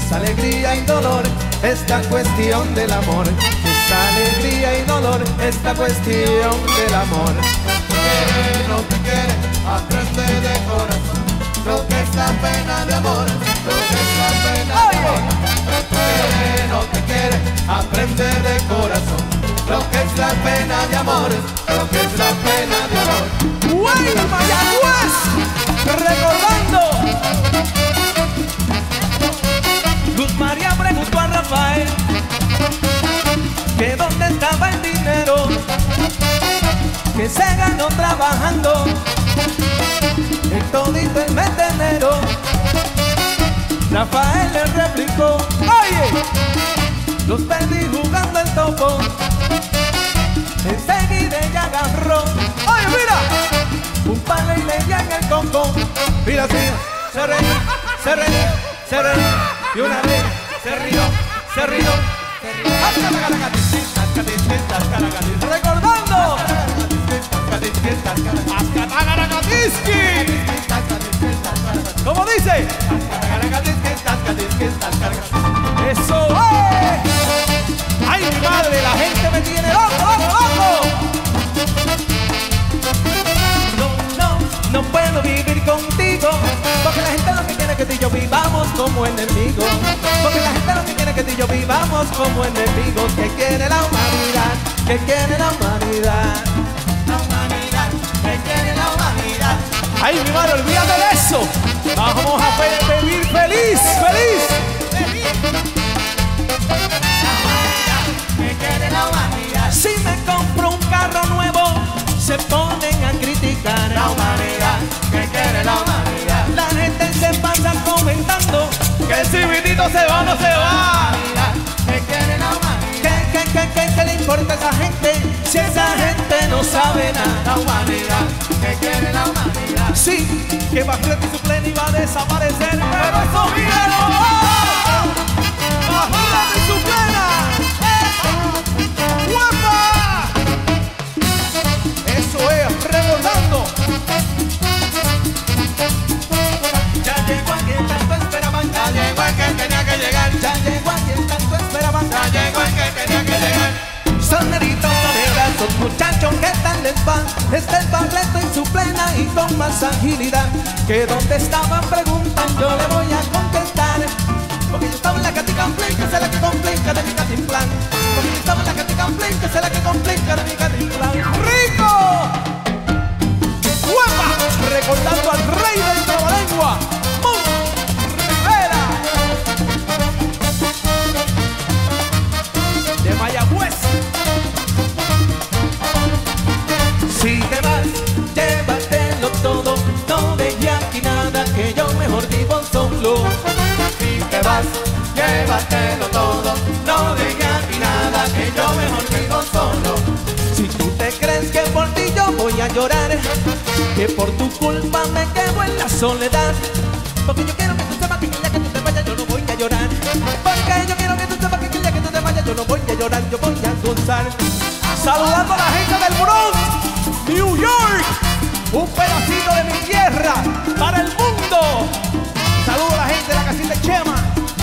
es alegría y dolor esta cuestión del amor. Es alegría y dolor esta cuestión del amor. Quiere, no te quiere, aprende de corazón lo que es la pena de amor, lo que es la pena de amor. Quiere, no te quiere, aprende de corazón lo que es la pena de amor, lo que es la pena de amor. ¡Güey, Mayagüez! Recordando. Luz María preguntó a Rafael que dónde estaba el dinero que se ganó trabajando en todito el mes de enero. Rafael le replicó: oye, los perdí jugando el topo. Enseguida ella agarró, oye mira, un palo y le dio en el coco. Mira así, se reía, se reía, se reía, y una vez se rió, se rió, se rió. Recordando ¿cómo dice? Eso es. Ay, mi madre, la gente me tiene loco, loco, loco. No puedo vivir contigo, porque la gente lo que quiere es que tú y yo vivamos como enemigos. Porque la gente lo que quiere es que tú y yo vivamos como enemigos. Que quiere la humanidad, que quiere la humanidad. La humanidad, que quiere la humanidad. Ay, mi madre, olvídate de eso. Vamos a vivir feliz, feliz. La humanidad, que quiere la humanidad. Si me compro un carro nuevo, se ponen a criticar. La humanidad, que quiere la humanidad. La gente se pasa comentando que el civilito se va o no se va. La humanidad, que quiere la humanidad. ¿Qué le importa a esa gente si esa gente no sabe nada? La humanidad, que quiere la humanidad. Sí, que Bajreti su plena iba a desaparecer, pero eso míralo. Bajreti su plena. ¡Guapa! Eso es, recordando. Ya llegó a quien tanto esperaban. Ya llegó el que tenía que llegar. Ya llegó a quien tanto esperaban. Ya llegó el que tenía que llegar. Soneritos, sonerazos, muchachos, ¿qué tal les va? Está el Barreto en su plena y con más agilidad. Que dónde estaban preguntan, yo le voy a contestar. Porque yo estaba en la Caticamplén, que es la que complica de mi Catimplán. Porque yo estaba en la Caticamplén, que es la que complica de mi Catimplán. ¡Rico! ¡Guapa! Recordando al rey del trabalengua, Mon Rivera, de Mayagüez. Si te vas, llévatelo todo, no dejes aquí nada, que yo mejor vivo solo. Si te vas, llévatelo todo, no dejes aquí nada, que yo mejor vivo solo. Si tú te crees que por ti yo voy a llorar, que por tu culpa me quedo en la soledad. Porque yo quiero que tú sepas que el día que tú te vayas yo no voy a llorar. Porque yo quiero que tú sepas que el día que tú te vayas yo no voy a llorar, yo voy a gozar. Saludando a la gente del Bronx, New York, un pedacito de mi tierra para el mundo. Saludo a la gente de la casita de Chema.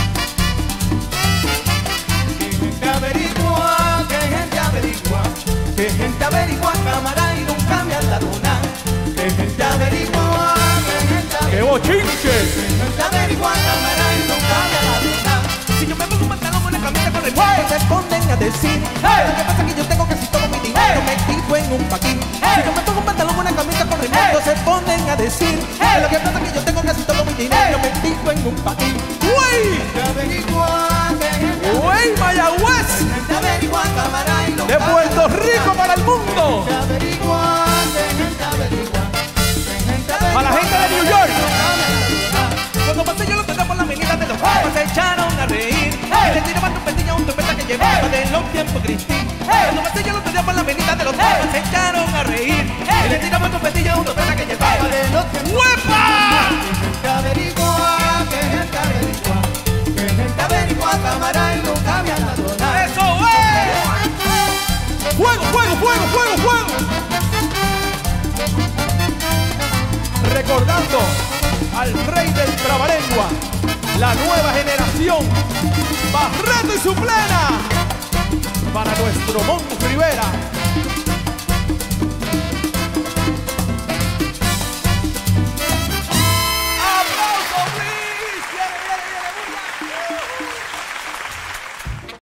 Que averigua, que gente averigua, Que gente averigua cámara y nunca me han dado nada. que gente averigua, que gente ¡Qué averigua, bochinche! que gente averigua, cámara y nunca me ha dado nada. Si yo me pongo un pantalón con una camisa con el cuello, se ponen a decir: lo que pasa es que yo tengo casi todo mi dinero metido en un paquín. Si yo me pongo un pantalón con una camisa con remoto, se ponen a decir: lo que pasa es que yo tengo casi todo mi dinero metido en un paquín. ¡Uy! Que averigua, que gente ¡Uy, Mayagüez! gente averigua, cámara y nunca De Puerto Rico para el mundo. que averigua, que gente averigua, que gente averigua. Para la gente de New York. Cuando pasé yo lo tenía por la avenida de los papas, se echaron a reír. Y le tiraban un pestillo a un trompeta que llevaba de los tiempos Cristín. Cuando pasé yo lo tenía por la avenida de los papas, se echaron a reír. Y le tiraban un pestillo a un trompeta que llevaba de los tiempos. ¡Huepa! Que averigua, que gente averigua, que gente averigua, cámara y nunca me ha dado nada. ¡Eso es! ¡Fuego, fuego, fuego, fuego, fuego! Recordando al rey del trabalengua, la nueva generación, Barreto y su plena, para nuestro Mon Rivera.